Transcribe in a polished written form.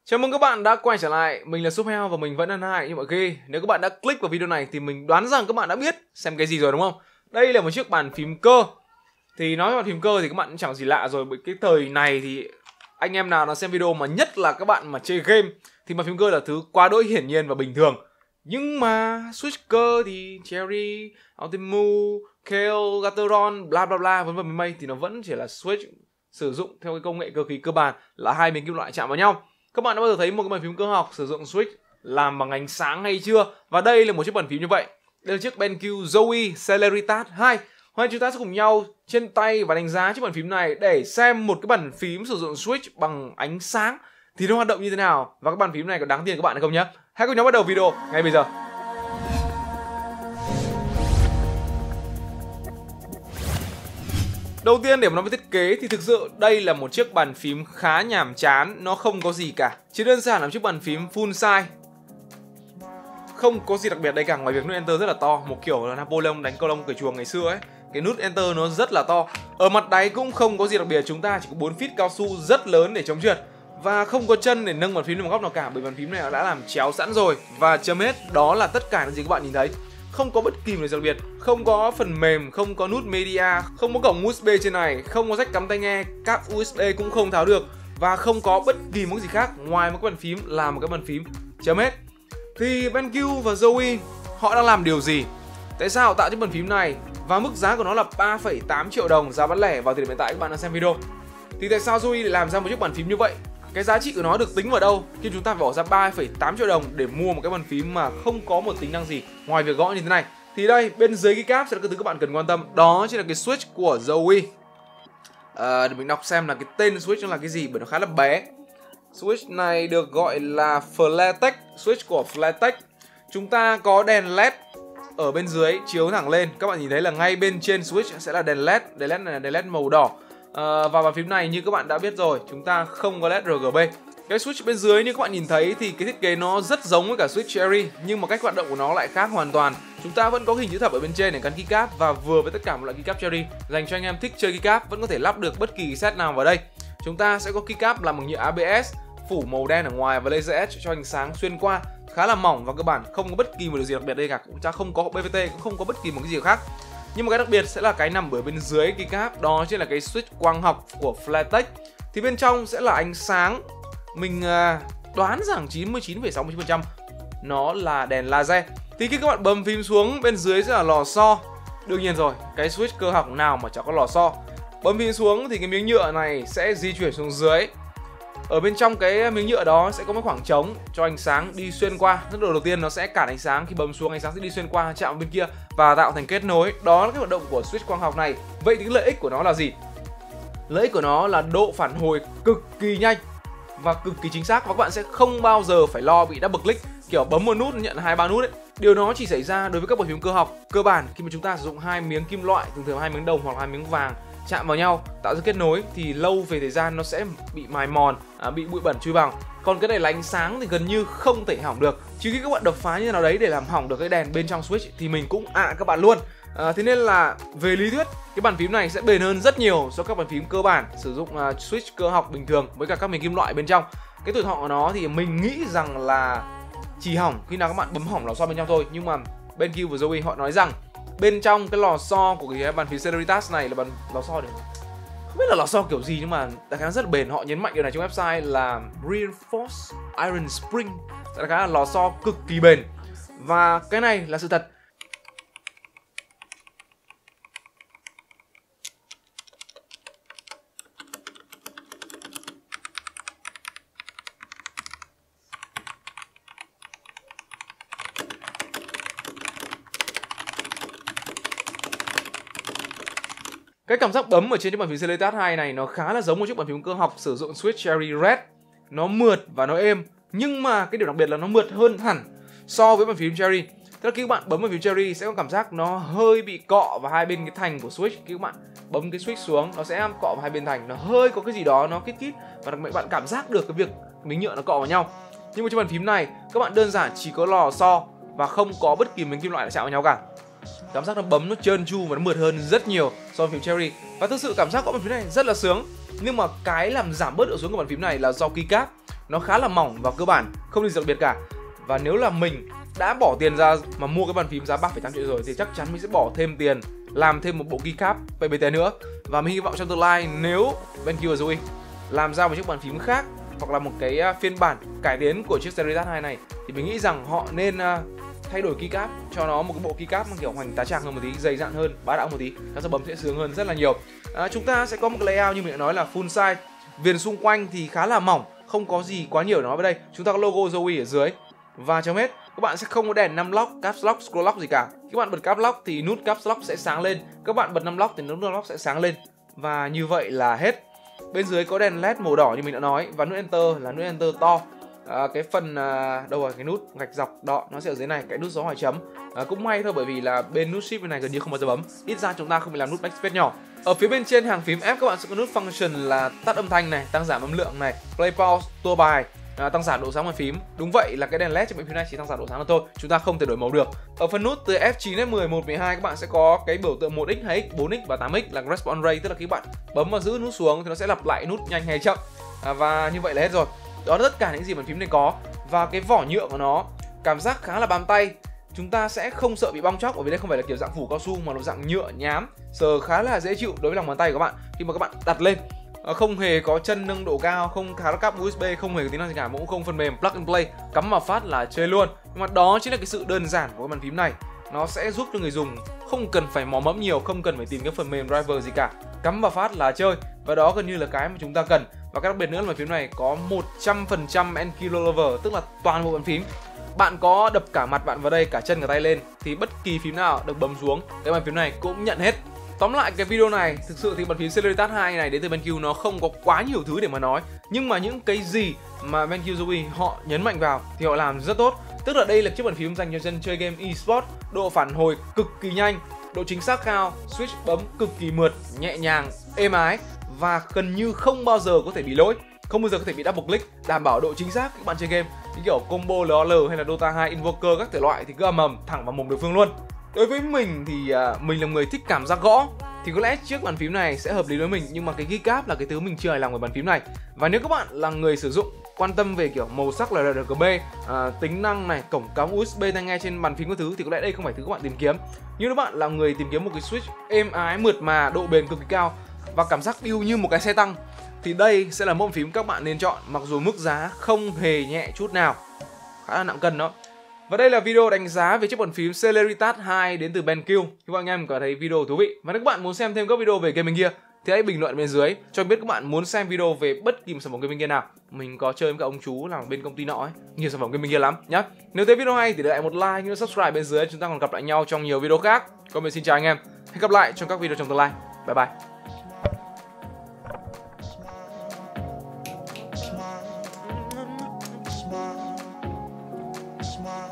Chào mừng các bạn đã quay trở lại, mình là Súp Heo và mình vẫn ăn hại như mọi khi. Nếu các bạn đã click vào video này thì mình đoán rằng các bạn đã biết xem cái gì rồi đúng không? Đây là một chiếc bàn phím cơ. Thì nói về bàn phím cơ thì các bạn cũng chẳng gì lạ rồi, bởi cái thời này thì anh em nào nó xem video mà nhất là các bạn mà chơi game thì bàn phím cơ là thứ quá đỗi hiển nhiên và bình thường. Nhưng mà switch cơ thì Cherry, Ultimu, Kale, Gateron, bla bla bla vân vân mây thì nó vẫn chỉ là switch sử dụng theo cái công nghệ cơ khí cơ bản là hai miếng kim loại chạm vào nhau. Các bạn đã bao giờ thấy một cái bàn phím cơ học sử dụng switch làm bằng ánh sáng hay chưa? Và đây là một chiếc bàn phím như vậy. Đây là chiếc BenQ Zowie Celeritas 2. Hôm nay chúng ta sẽ cùng nhau trên tay và đánh giá chiếc bàn phím này để xem một cái bàn phím sử dụng switch bằng ánh sáng thì nó hoạt động như thế nào và cái bàn phím này có đáng tiền các bạn hay không nhé. Hãy cùng nhau bắt đầu video ngay bây giờ. Đầu tiên để mà nói về thiết kế thì thực sự đây là một chiếc bàn phím khá nhàm chán, nó không có gì cả. Chỉ đơn giản là một chiếc bàn phím full size. Không có gì đặc biệt đây cả ngoài việc nút Enter rất là to, một kiểu là Napoleon đánh câu lông cởi chuồng ngày xưa ấy. Cái nút Enter nó rất là to. Ở mặt đáy cũng không có gì đặc biệt, chúng ta chỉ có 4 feet cao su rất lớn để chống trượt. Và không có chân để nâng bàn phím lên một góc nào cả bởi bàn phím này đã làm chéo sẵn rồi. Và chấm hết, đó là tất cả những gì các bạn nhìn thấy. Không có bất kỳ một gì đặc biệt, không có phần mềm, không có nút media, không có cổng USB trên này, không có jack cắm tai nghe, cáp USB cũng không tháo được và không có bất kỳ một gì khác ngoài một cái bàn phím là một cái bàn phím. Chấm hết. Thì BenQ và Zowie họ đang làm điều gì? Tại sao họ tạo chiếc bàn phím này và mức giá của nó là 3,8 triệu đồng giá bán lẻ vào thời điểm hiện tại các bạn đang xem video? Thì tại sao Zowie lại làm ra một chiếc bàn phím như vậy? Cái giá trị của nó được tính vào đâu khi chúng ta phải bỏ ra 3,8 triệu đồng để mua một cái bàn phím mà không có một tính năng gì ngoài việc gõ như thế này? Thì đây, bên dưới cái cáp sẽ là cái thứ các bạn cần quan tâm. Đó chính là cái switch của Zowie. Để mình đọc xem là cái tên switch nó là cái gì bởi nó khá là bé. Switch này được gọi là Flatek, switch của Flatek. Chúng ta có đèn LED ở bên dưới chiếu thẳng lên. Các bạn nhìn thấy là ngay bên trên switch sẽ là đèn LED. Đèn LED này là đèn LED màu đỏ. Và bàn phím này như các bạn đã biết rồi, chúng ta không có LED RGB. Cái switch bên dưới như các bạn nhìn thấy thì cái thiết kế nó rất giống với cả switch Cherry, nhưng mà cách hoạt động của nó lại khác hoàn toàn. Chúng ta vẫn có hình chữ thập ở bên trên để gắn keycap và vừa với tất cả một loại keycap Cherry dành cho anh em thích chơi keycap vẫn có thể lắp được bất kỳ set nào vào đây. Chúng ta sẽ có keycap làm bằng nhựa ABS, phủ màu đen ở ngoài và laser edge cho ánh sáng xuyên qua, khá là mỏng và cơ bản không có bất kỳ một điều gì đặc biệt đây cả. Chúng ta không có PVT, cũng không có bất kỳ một cái gì khác. Nhưng mà cái đặc biệt sẽ là cái nằm ở bên dưới keycap, đó chính là cái switch quang học của Flatek. Thì bên trong sẽ là ánh sáng. Mình đoán rằng 99,69% nó là đèn laser. Thì khi các bạn bấm phím xuống, bên dưới sẽ là lò xo. Đương nhiên rồi, cái switch cơ học nào mà chẳng có lò xo. Bấm phím xuống thì cái miếng nhựa này sẽ di chuyển xuống dưới. Ở bên trong cái miếng nhựa đó sẽ có một khoảng trống cho ánh sáng đi xuyên qua. Đầu tiên nó sẽ cản ánh sáng, khi bấm xuống ánh sáng sẽ đi xuyên qua chạm bên kia và tạo thành kết nối. Đó là cái hoạt động của switch quang học này. Vậy thì cái lợi ích của nó là gì? Lợi ích của nó là độ phản hồi cực kỳ nhanh và cực kỳ chính xác, và các bạn sẽ không bao giờ phải lo bị double click, kiểu bấm một nút nhận 2-3 nút ấy. Điều đó chỉ xảy ra đối với các bàn phím cơ học cơ bản khi mà chúng ta sử dụng hai miếng kim loại, thường thường hai miếng đồng hoặc hai miếng vàng chạm vào nhau tạo ra kết nối, thì lâu về thời gian nó sẽ bị mài mòn, bị bụi bẩn chui vào. Còn cái này là ánh sáng thì gần như không thể hỏng được, trừ khi các bạn đập phá như thế nào đấy để làm hỏng được cái đèn bên trong switch thì mình cũng các bạn luôn. Thế nên là về lý thuyết cái bàn phím này sẽ bền hơn rất nhiều so với các bàn phím cơ bản sử dụng switch cơ học bình thường với cả các miếng kim loại bên trong. Cái tuổi thọ của nó thì mình nghĩ rằng là chỉ hỏng khi nào các bạn bấm hỏng lò xo bên trong thôi. Nhưng mà BenQ và Zowie họ nói rằng bên trong cái lò xo của cái bàn phím Celeritas này là lò xo để không biết là lò xo kiểu gì, nhưng mà đại khái rất là bền. Họ nhấn mạnh điều này trong website là Reinforced Iron Spring, đại khái là lò xo cực kỳ bền. Và cái này là sự thật. Cái cảm giác bấm ở trên chiếc bàn phím Celeritas 2 này nó khá là giống một chiếc bàn phím cơ học sử dụng switch Cherry Red. Nó mượt và nó êm, nhưng mà cái điều đặc biệt là nó mượt hơn hẳn so với bàn phím Cherry. Tức là khi các bạn bấm bàn phím Cherry sẽ có cảm giác nó hơi bị cọ vào hai bên cái thành của switch. Khi các bạn bấm cái switch xuống nó sẽ cọ vào hai bên thành, nó hơi có cái gì đó nó kít kít và đặc biệt bạn cảm giác được cái việc miếng nhựa nó cọ vào nhau. Nhưng mà trên bàn phím này các bạn đơn giản chỉ có lò xo và không có bất kỳ miếng kim loại nào chạm vào nhau cả. Cảm giác nó bấm nó trơn tru và nó mượt hơn rất nhiều so với phím Cherry. Và thực sự cảm giác của bàn phím này rất là sướng. Nhưng mà cái làm giảm bớt độ xuống của bàn phím này là do keycap. nó khá là mỏng và cơ bản, không gì đặc biệt cả. Và nếu là mình đã bỏ tiền ra mà mua cái bàn phím giá 3,8 triệu rồi thì chắc chắn mình sẽ bỏ thêm tiền làm thêm một bộ keycap PBT nữa. Và mình hy vọng trong tương lai nếu BenQ và Zowie làm ra một chiếc bàn phím khác hoặc là một cái phiên bản cải tiến của chiếc Celery Tab 2 này thì mình nghĩ rằng họ nên thay đổi keycap cho nó một cái bộ keycap mang kiểu hoành tá tràng hơn một tí, dày dặn hơn, bá đạo một tí, các giờ bấm sẽ sướng hơn rất là nhiều. Chúng ta sẽ có một cái layout như mình đã nói là full size, viền xung quanh thì khá là mỏng, không có gì quá nhiều nói ở đây. Chúng ta có logo Zowie ở dưới và chấm hết. Các bạn sẽ không có đèn 5 lock, caps lock, scroll lock gì cả. Khi các bạn bật caps lock thì nút caps lock sẽ sáng lên, các bạn bật 5 lock thì nút 5 lock sẽ sáng lên. Và như vậy là hết. Bên dưới có đèn led màu đỏ như mình đã nói và nút enter là nút enter to. Cái phần đâu rồi, cái nút gạch dọc đỏ nó sẽ ở dưới này, cái nút dấu hỏi chấm. Cũng may thôi bởi vì là bên nút shift bên này gần như không bao giờ bấm, ít ra chúng ta không phải làm nút backspace nhỏ. Ở phía bên trên hàng phím F các bạn sẽ có nút function là tắt âm thanh này, tăng giảm âm lượng này, play pause, tua bài, tăng giảm độ sáng bàn phím. Đúng vậy là cái đèn led trên bàn phím này chỉ tăng giảm độ sáng là thôi, chúng ta không thể đổi màu được. Ở phần nút từ F9 đến 10, 1, 12 các bạn sẽ có cái biểu tượng 1x, 2x, 4x và 8x là response rate, tức là khi bạn bấm và giữ nút xuống thì nó sẽ lặp lại nút nhanh hay chậm. Và như vậy là hết rồi. Đó là tất cả những gì bàn phím này có. Và cái vỏ nhựa của nó cảm giác khá là bám tay, chúng ta sẽ không sợ bị bong chóc bởi vì đây không phải là kiểu dạng phủ cao su mà nó dạng nhựa nhám, sờ khá là dễ chịu đối với lòng bàn tay của các bạn khi mà các bạn đặt lên. Không hề có chân nâng độ cao, không tháo cáp USB, không hề có tính năng gì cả, cũng không phần mềm plug and play, cắm vào phát là chơi luôn. Nhưng mà đó chính là cái sự đơn giản của cái bàn phím này. Nó sẽ giúp cho người dùng không cần phải mò mẫm nhiều, không cần phải tìm cái phần mềm driver gì cả, cắm vào phát là chơi. Và đó gần như là cái mà chúng ta cần. Và cái đặc biệt nữa là bàn phím này có 100% NQ Rollover, tức là toàn bộ bàn phím bạn có đập cả mặt bạn vào đây, cả chân cả tay lên thì bất kỳ phím nào được bấm xuống cái bàn phím này cũng nhận hết. Tóm lại cái video này, thực sự thì bàn phím Celery Tab 2 này đến từ BenQ nó không có quá nhiều thứ để mà nói, nhưng mà những cái gì mà BenQ Zowie họ nhấn mạnh vào thì họ làm rất tốt. Tức là đây là chiếc bàn phím dành cho dân chơi game eSport, độ phản hồi cực kỳ nhanh, độ chính xác cao, switch bấm cực kỳ mượt, nhẹ nhàng, êm ái và gần như không bao giờ có thể bị lỗi, không bao giờ có thể bị double click, đảm bảo độ chính xác các bạn chơi game như kiểu combo LOL hay là Dota 2 Invoker các thể loại thì cứ ầm ầm thẳng vào mồm đối phương luôn. Đối với mình thì mình là người thích cảm giác gõ thì có lẽ chiếc bàn phím này sẽ hợp lý với mình, nhưng mà cái keycap là cái thứ mình chưa hài lòng với bàn phím này. Và nếu các bạn là người sử dụng quan tâm về kiểu màu sắc là RGB, tính năng này, cổng cắm USB tai nghe trên bàn phím các thứ thì có lẽ đây không phải thứ các bạn tìm kiếm. Nhưng nếu bạn là người tìm kiếm một cái switch êm ái, mượt mà, độ bền cực kỳ cao và cảm giác build như một cái xe tăng thì đây sẽ là mẫu bàn phím các bạn nên chọn, mặc dù mức giá không hề nhẹ chút nào, khá là nặng cân đó. Và đây là video đánh giá về chiếc bàn phím Celery Tab 2 đến từ BenQ. Hy vọng anh em có thấy video thú vị. Và nếu các bạn muốn xem thêm các video về gaming gear thì hãy bình luận bên dưới cho biết các bạn muốn xem video về bất kỳ một sản phẩm gaming gear nào. Mình có chơi với các ông chú làm bên công ty nọ ấy, nhiều sản phẩm gaming gear lắm nhá. Nếu thấy video hay thì để lại một like, nhớ subscribe bên dưới, chúng ta còn gặp lại nhau trong nhiều video khác. Còn mình xin chào anh em. Hẹn gặp lại trong các video trong tương lai. Bye bye.